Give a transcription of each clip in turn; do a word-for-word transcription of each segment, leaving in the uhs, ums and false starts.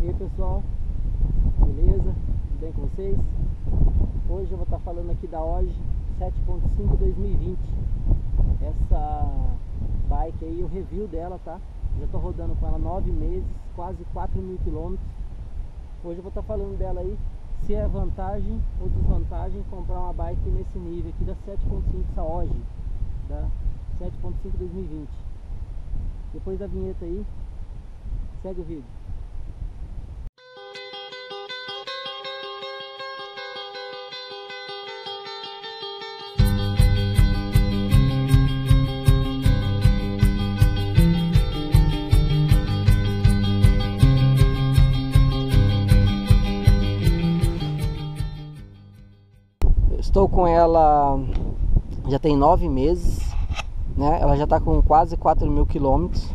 E aí pessoal, beleza? Tudo bem com vocês? Hoje eu vou estar falando aqui da O G sete ponto cinco dois mil e vinte. Essa bike aí, o review dela, tá? Já estou rodando com ela nove meses, quase quatro mil quilômetros. Hoje eu vou estar falando dela aí, se é vantagem ou desvantagem comprar uma bike nesse nível aqui da sete ponto cinco, essa O G da sete ponto cinco dois mil e vinte. Depois da vinheta aí, segue o vídeo. Estou com ela já tem nove meses, né? Ela já está com quase quatro mil quilômetros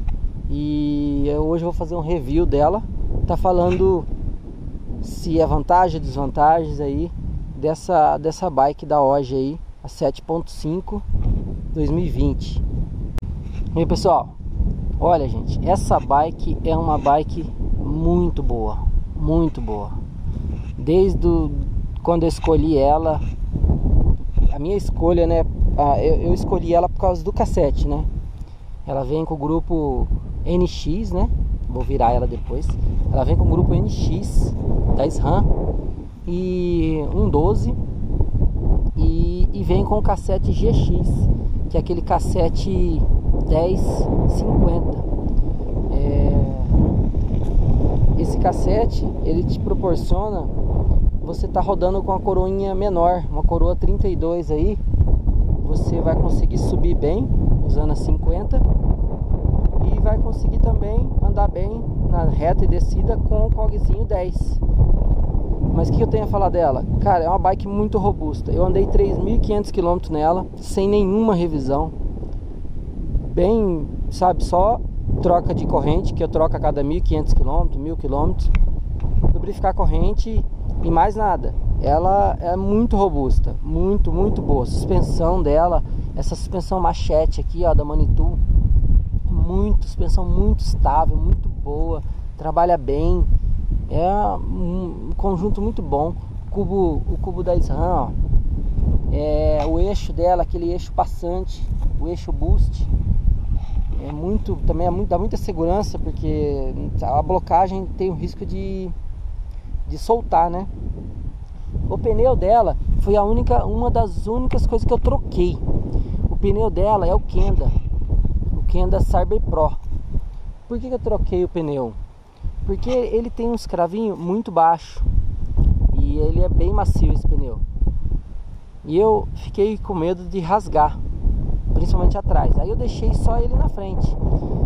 e hoje eu vou fazer um review dela. Tá falando se é vantagem ou desvantagens aí dessa, dessa bike da O G aí, a sete ponto cinco dois mil e vinte. E aí pessoal, olha gente, essa bike é uma bike muito boa, muito boa. Desde o quando eu escolhi ela, a minha escolha, né, eu, eu escolhi ela por causa do cassete, né. Ela vem com o grupo N X, né, vou virar ela depois. Ela vem com o grupo N X da SRAM e um doze e, e vem com o cassete G X, que é aquele cassete dez cinquenta. É, esse cassete, ele te proporciona você tá rodando com a coroinha menor, uma coroa trinta e dois aí, você vai conseguir subir bem usando a cinquenta e vai conseguir também andar bem na reta e descida com o cogzinho dez. Mas o que eu tenho a falar dela? Cara, é uma bike muito robusta. Eu andei três mil e quinhentos quilômetros nela, sem nenhuma revisão, bem, sabe, só troca de corrente, que eu troco a cada mil e quinhentos quilômetros, mil quilômetros, lubrificar a corrente e mais nada. Ela é muito robusta, muito, muito boa. A suspensão dela, essa suspensão machete aqui, ó, da Manitou, muito, suspensão muito estável, muito boa, trabalha bem, é um conjunto muito bom. O cubo, o cubo da SRAM, ó, é, o eixo dela, aquele eixo passante, o eixo boost, é muito, também é muito, dá muita segurança, porque a blocagem tem o risco de de soltar, né? O pneu dela foi a única, uma das únicas coisas que eu troquei. O pneu dela é o Kenda, o Kenda Cyber Pro. Por que que eu troquei o pneu? Porque ele tem uns cravinhos muito baixo e ele é bem macio, esse pneu. E eu fiquei com medo de rasgar, principalmente atrás. Aí eu deixei só ele na frente.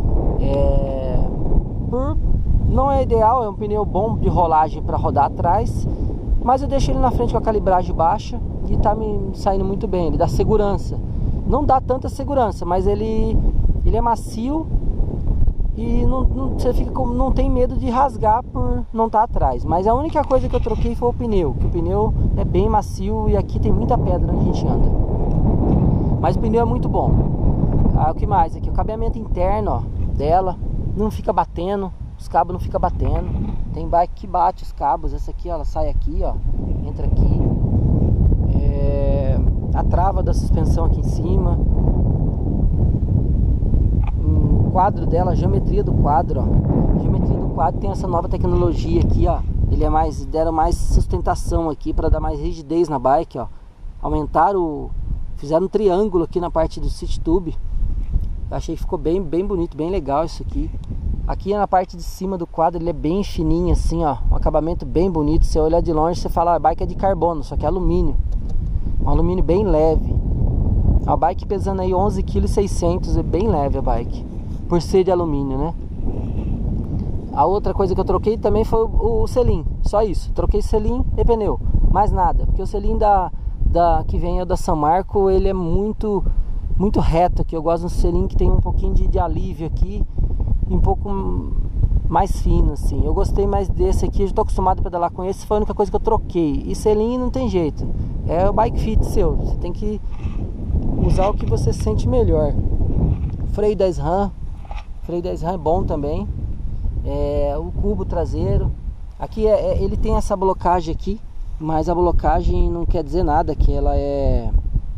É... Por Não é ideal, é um pneu bom de rolagem para rodar atrás, mas eu deixo ele na frente com a calibragem baixa e tá me saindo muito bem. Ele dá segurança, não dá tanta segurança, mas ele, ele é macio e não, não, você fica com, não tem medo de rasgar por não estar atrás. Mas a única coisa que eu troquei foi o pneu, que o pneu é bem macio e aqui tem muita pedra onde a gente anda. Mas o pneu é muito bom. Ah, o que mais aqui? O cabeamento interno, ó, dela não fica batendo. Os cabos não ficam batendo. Tem bike que bate os cabos. Essa aqui, ó, ela sai aqui, ó, entra aqui. É... A trava da suspensão aqui em cima. O quadro dela, a geometria do quadro, ó. A geometria do quadro tem essa nova tecnologia aqui, ó. Ele é mais, deram mais sustentação aqui para dar mais rigidez na bike, ó. Aumentaram o... Fizeram um triângulo aqui na parte do seat tube. Eu achei que ficou bem, bem bonito, bem legal isso aqui. Aqui na parte de cima do quadro ele é bem fininho assim, ó, um acabamento bem bonito. Se você olhar de longe você fala, a bike é de carbono, só que é alumínio. Um alumínio bem leve. A bike pesando aí onze quilos e seiscentos, é bem leve a bike, por ser de alumínio, né? A outra coisa que eu troquei também foi o, o selim, só isso. Troquei selim e pneu, mais nada. Porque o selim da, da, que vem é da São Marco, ele é muito, muito reto aqui. Eu gosto de um selim que tem um pouquinho de, de alívio aqui, um pouco mais fino assim. Eu gostei mais desse aqui, eu já tô acostumado a pedalar com esse, foi a única coisa que eu troquei. E selim não tem jeito, é o bike fit seu, você tem que usar o que você sente melhor. Freio da SRAM, freio da SRAM é bom também. é, o cubo traseiro. Aqui é, é, ele tem essa blocagem aqui, mas a blocagem não quer dizer nada, que ela é,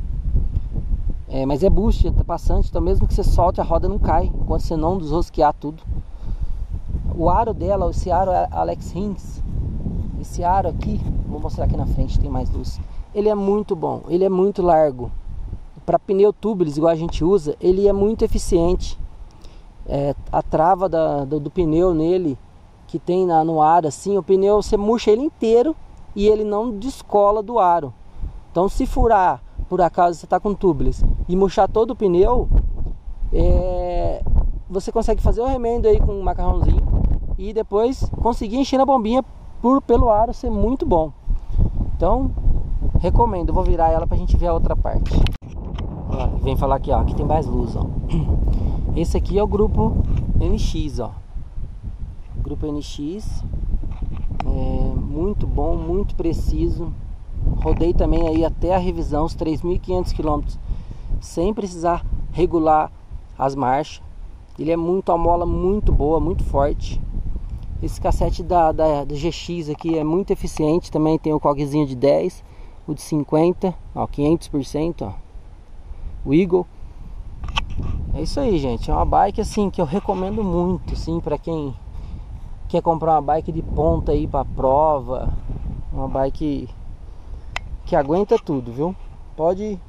é mas é boost, é passante, então mesmo que você solte a roda não cai, enquanto você não desrosquear tudo. O aro dela, esse aro é Alex Rins, esse aro aqui, vou mostrar aqui na frente, tem mais luz. Ele é muito bom, ele é muito largo. Para pneu tubeless, igual a gente usa, ele é muito eficiente. É, a trava da, do, do pneu nele, que tem na, no aro assim, o pneu você murcha ele inteiro e ele não descola do aro. Então se furar, por acaso você está com tubeless e murchar todo o pneu, é, você consegue fazer o remendo aí com um macarrãozinho e depois conseguir encher a bombinha por, pelo aro ser muito bom. Então recomendo. Eu vou virar ela para a gente ver a outra parte. Ó, vem falar aqui, ó, aqui tem mais luz, ó. Esse aqui é o grupo N X, ó. Grupo N X, é muito bom, muito preciso. Rodei também aí até a revisão, os três mil e quinhentos quilômetros, sem precisar regular as marchas. Ele é muito, a mola muito boa, muito forte. Esse cassete da, da, da G X aqui é muito eficiente, também tem o cogzinho de dez, o de cinquenta, ó, quinhentos por cento, ó. O Eagle. É isso aí, gente, é uma bike assim que eu recomendo muito, sim, para quem quer comprar uma bike de ponta aí para prova, uma bike que aguenta tudo, viu? Pode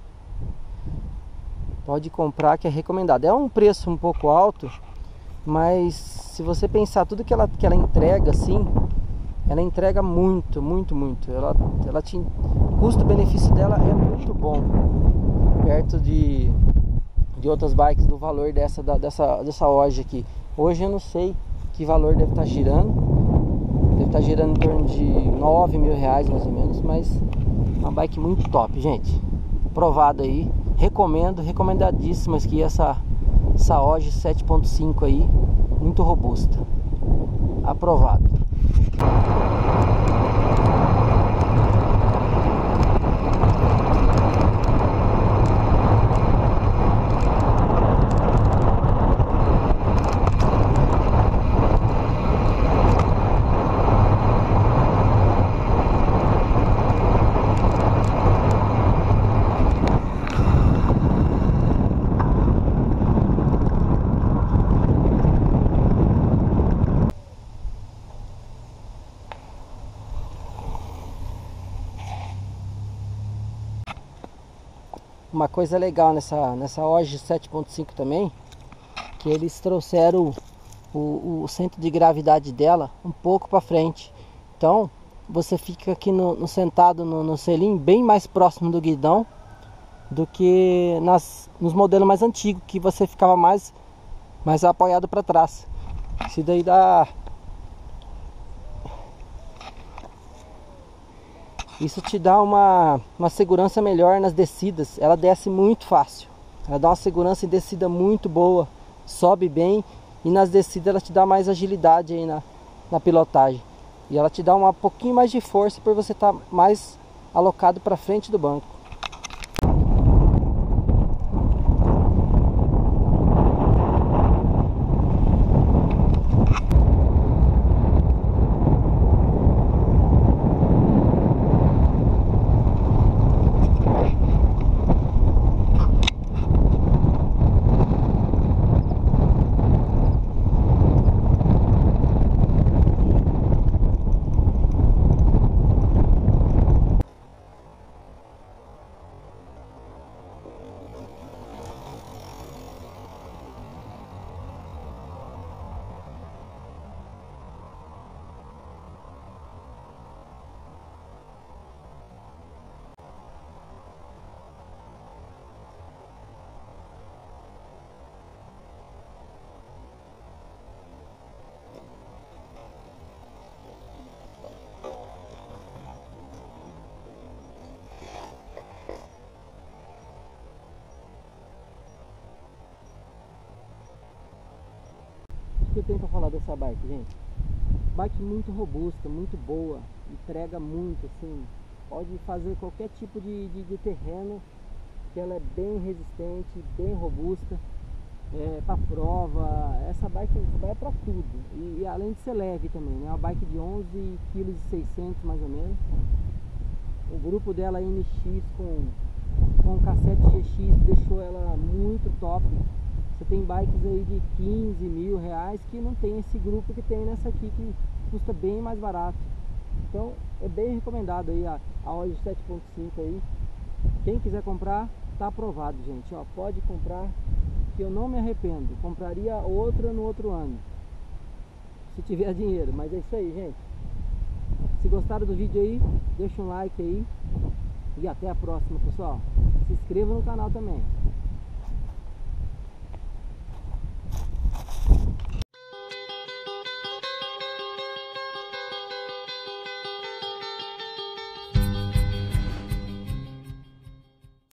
pode comprar, que é recomendado. É um preço um pouco alto, mas se você pensar tudo que ela que ela entrega assim, ela entrega muito, muito, muito. Ela ela te, o custo-benefício dela é muito bom, perto de de outras bikes, do valor dessa da, dessa dessa hoje aqui. Hoje eu não sei que valor deve estar girando, deve estar girando em torno de nove mil reais mais ou menos, mas uma bike muito top, gente. Aprovado aí, recomendo, recomendadíssimas que essa essa hoje sete ponto cinco aí, muito robusta. Aprovado. Uma coisa legal nessa, nessa hoje sete ponto cinco também, que eles trouxeram o, o, o centro de gravidade dela um pouco para frente. Então você fica aqui no, no sentado no, no selim bem mais próximo do guidão do que nas, nos modelos mais antigos, que você ficava mais, mais apoiado para trás. Isso daí dá... Isso te dá uma, uma segurança melhor nas descidas. Ela desce muito fácil. Ela dá uma segurança em descida muito boa. Sobe bem. E nas descidas ela te dá mais agilidade aí na, na pilotagem. E ela te dá um pouquinho mais de força por você estar mais alocado para frente do banco. O que eu tenho para falar dessa bike, gente? Bike muito robusta, muito boa, entrega muito, assim, pode fazer qualquer tipo de, de, de terreno, que ela é bem resistente, bem robusta. é, para prova. Essa bike vai para tudo. E, e além de ser leve também, né? Uma bike de onze vírgula seis quilos mais ou menos. O grupo dela N X com, com cassete G X deixou ela muito top. Você tem bikes aí de quinze mil reais que não tem esse grupo que tem nessa aqui, que custa bem mais barato. Então é bem recomendado aí a, a Oz sete ponto cinco aí. Quem quiser comprar, tá aprovado, gente. Ó, pode comprar, que eu não me arrependo. Compraria outra no outro ano, se tiver dinheiro. Mas é isso aí, gente. Se gostaram do vídeo aí, deixa um like aí. E até a próxima, pessoal. Se inscreva no canal também.